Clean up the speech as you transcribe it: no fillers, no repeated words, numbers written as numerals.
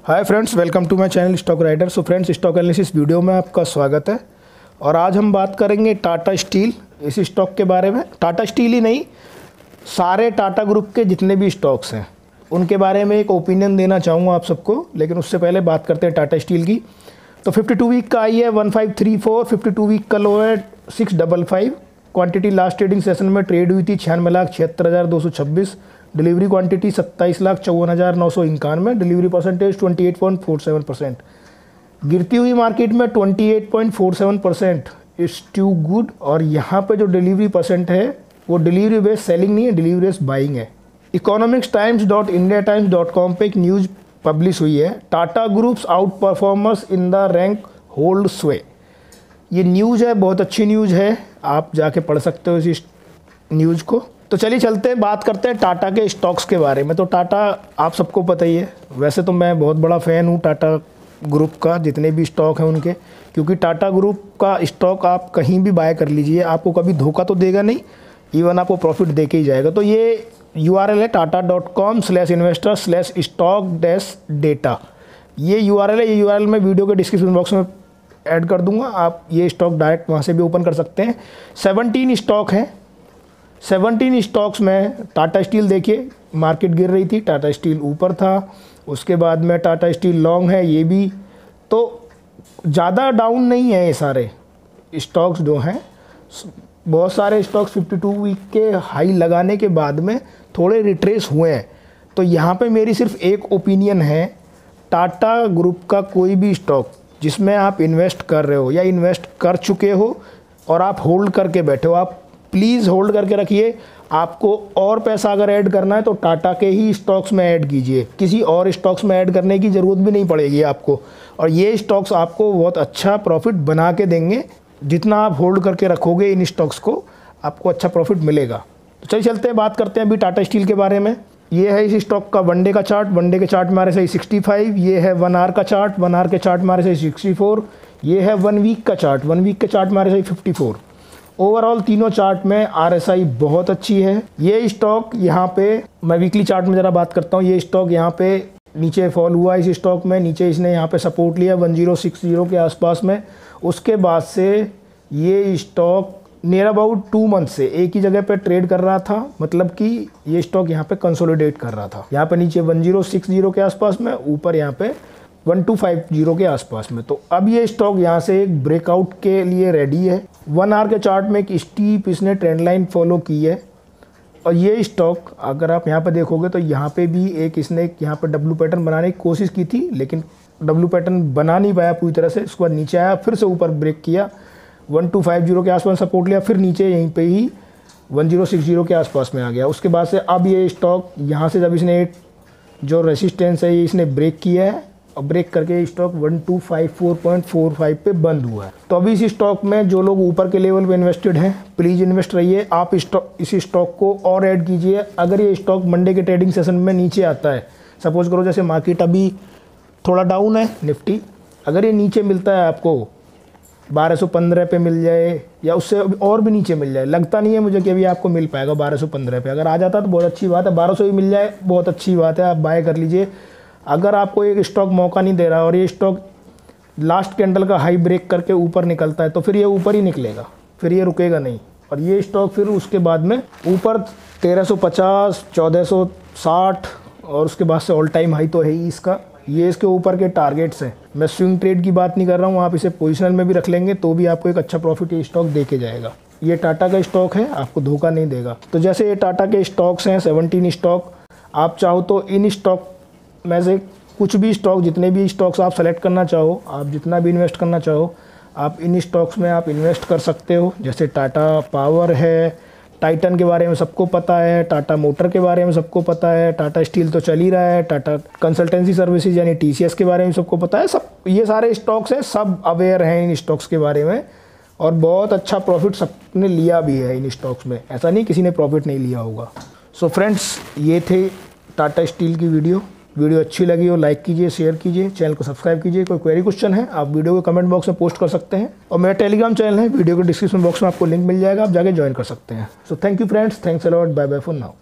Hi friends, welcome to my channel stock rider. So friends, stock analysis video में आपका स्वागत है। और आज हम बात करेंगे टाटा स्टील, इस स्टॉक के बारे में। टाटा स्टील ही नहीं, सारे टाटा ग्रुप के जितने भी स्टॉक्स हैं उनके बारे में एक ओपिनियन देना चाहूँगा आप सबको। लेकिन उससे पहले बात करते हैं टाटा स्टील की। तो 52 वीक का आई है 1534, 52 वीक का लो है 655। क्वांटिटी लास्ट ट्रेडिंग सेशन में ट्रेड हुई थी 96,76,226। Delivery quantity 27,54,991। Delivery percentage 28.47%। गिरती हुई मार्केट में 28.47% इज़ टू गुड। और यहाँ पे जो डिलीवरी परसेंट है वो डिलीवरी बेस्ड सेलिंग नहीं है, डिलीवरी बेस्ड बाइंग है। economicstimes.indiatimes.com पे एक न्यूज़ पब्लिश हुई है, Tata groups outperformers in the rank hold sway. ये न्यूज़ है, बहुत अच्छी न्यूज़ है, आप जाके पढ़ सकते हो इस न्यूज़ को। तो चलिए चलते हैं, बात करते हैं टाटा के स्टॉक्स के बारे में। तो टाटा आप सबको पता ही है, वैसे तो मैं बहुत बड़ा फ़ैन हूँ टाटा ग्रुप का, जितने भी स्टॉक हैं उनके। क्योंकि टाटा ग्रुप का स्टॉक आप कहीं भी बाय कर लीजिए, आपको कभी धोखा तो देगा नहीं, इवन आपको प्रॉफिट दे के ही जाएगा। तो ये URL है tata.com/investor/stock-data। ये URL है, ये URL मैं वीडियो के डिस्क्रिप्शन बॉक्स में ऐड कर दूंगा, आप ये स्टॉक डायरेक्ट वहाँ से भी ओपन कर सकते हैं। 17 स्टॉक हैं, 17 स्टॉक्स में टाटा स्टील देखिए, मार्केट गिर रही थी, टाटा स्टील ऊपर था। उसके बाद में टाटा स्टील लॉन्ग है, ये भी तो ज़्यादा डाउन नहीं है। ये सारे स्टॉक्स जो हैं, बहुत सारे स्टॉक्स 52 वीक के हाई लगाने के बाद में थोड़े रिट्रेस हुए हैं। तो यहाँ पे मेरी सिर्फ एक ओपिनियन है, टाटा ग्रुप का कोई भी स्टॉक जिसमें आप इन्वेस्ट कर रहे हो या इन्वेस्ट कर चुके हो और आप होल्ड करके बैठे हो, आप प्लीज़ होल्ड करके रखिए। आपको और पैसा अगर ऐड करना है तो टाटा के ही स्टॉक्स में ऐड कीजिए, किसी और स्टॉक्स में ऐड करने की ज़रूरत भी नहीं पड़ेगी आपको। और ये स्टॉक्स आपको बहुत अच्छा प्रॉफिट बना के देंगे, जितना आप होल्ड करके रखोगे इन स्टॉक्स को आपको अच्छा प्रॉफिट मिलेगा। तो चलिए चलते हैं, बात करते हैं अभी टाटा स्टील के बारे में। ये है इस स्टॉक का वनडे का चार्ट, वनडे के चार्ट में हमारे सही 65। ये है 1 आवर का चार्ट, 1 आवर के चार्ट में हमारे सही 64। ये है 1 वीक का चार्ट, 1 वीक के चार्ट में हमारे सही 54। ओवरऑल तीनों चार्ट में RSI बहुत अच्छी है। ये स्टॉक यहाँ पे, मैं वीकली चार्ट में ज़रा बात करता हूँ, ये स्टॉक यहाँ पे नीचे फॉल हुआ, इस स्टॉक में नीचे इसने यहाँ पे सपोर्ट लिया 1060 के आसपास में। उसके बाद से ये स्टॉक नियर अबाउट 2 मंथ से एक ही जगह पे ट्रेड कर रहा था, मतलब कि ये स्टॉक यहाँ पे कंसोलिडेट कर रहा था। यहाँ पे नीचे 1060 के आसपास में, ऊपर यहाँ पे 1250 के आसपास में। तो अब ये स्टॉक यहाँ से एक ब्रेकआउट के लिए रेडी है। 1 आवर के चार्ट में एक स्टीप इसने ट्रेंड लाइन फॉलो की है। और ये स्टॉक अगर आप यहाँ पे देखोगे तो यहाँ पे भी एक इसने यहाँ पे डब्ल्यू पैटर्न बनाने की कोशिश की थी, लेकिन डब्ल्यू पैटर्न बना नहीं पाया पूरी तरह से। उसके बाद नीचे आया, फिर से ऊपर ब्रेक किया, 1250 के आसपास सपोर्ट लिया, फिर नीचे यहीं पे ही 1060 के आसपास में आ गया। उसके बाद से अब ये स्टॉक यहाँ से जब इसने जो रेसिस्टेंस है ये इसने ब्रेक किया है, और ब्रेक करके स्टॉक 1254.45 पे बंद हुआ है। तो अभी इस स्टॉक में जो लोग ऊपर के लेवल पे इन्वेस्टेड हैं, प्लीज़ इन्वेस्ट रहिए। आप इस स्टॉक को और ऐड कीजिए। अगर ये स्टॉक मंडे के ट्रेडिंग सेशन में नीचे आता है, सपोज करो जैसे मार्केट अभी थोड़ा डाउन है निफ्टी, अगर ये नीचे मिलता है आपको 1215 पे मिल जाए या उससे और भी नीचे मिल जाए, लगता नहीं है मुझे कि अभी आपको मिल पाएगा 1215 पे। अगर आ जाता तो बहुत अच्छी बात है, 1200 भी मिल जाए बहुत अच्छी बात है, आप बाय कर लीजिए। अगर आपको एक स्टॉक मौका नहीं दे रहा और ये स्टॉक लास्ट कैंडल का हाई ब्रेक करके ऊपर निकलता है तो फिर ये ऊपर ही निकलेगा, फिर ये रुकेगा नहीं। और ये स्टॉक फिर उसके बाद में ऊपर 1350, 1460 और उसके बाद से ऑल टाइम हाई तो है ही इसका। ये इसके ऊपर के टारगेट्स हैं। मैं स्विंग ट्रेड की बात नहीं कर रहा हूँ, आप इसे पोजिशनल में भी रख लेंगे तो भी आपको एक अच्छा प्रॉफिट ये स्टॉक दे के जाएगा। ये टाटा का स्टॉक है, आपको धोखा नहीं देगा। तो जैसे ये टाटा के स्टॉक्स हैं 17 स्टॉक, आप चाहो तो इन स्टॉक में से कुछ भी स्टॉक, जितने भी स्टॉक्स आप सेलेक्ट करना चाहो, आप जितना भी इन्वेस्ट करना चाहो, आप इन स्टॉक्स में आप इन्वेस्ट कर सकते हो। जैसे टाटा पावर है, टाइटन के बारे में सबको पता है, टाटा मोटर के बारे में सबको पता है, टाटा स्टील तो चल ही रहा है, टाटा कंसल्टेंसी सर्विसेज यानी TCS के बारे में सबको पता है। सब ये सारे स्टॉक्स हैं, सब अवेयर हैं इन स्टॉक्स के बारे में, और बहुत अच्छा प्रॉफिट सबने लिया भी है इन स्टॉक्स में, ऐसा नहीं किसी ने प्रॉफिट नहीं लिया होगा। सो फ्रेंड्स, ये थे टाटा स्टील की वीडियो अच्छी लगी हो लाइक कीजिए, शेयर कीजिए, चैनल को सब्सक्राइब कीजिए। कोई क्वेरी क्वेश्चन है आप वीडियो के कमेंट बॉक्स में पोस्ट कर सकते हैं, और मेरा टेलीग्राम चैनल है, वीडियो के डिस्क्रिप्शन बॉक्स में आपको लिंक मिल जाएगा, आप जाके ज्वाइन कर सकते हैं। So thank you friends, thanks a lot, bye bye for now.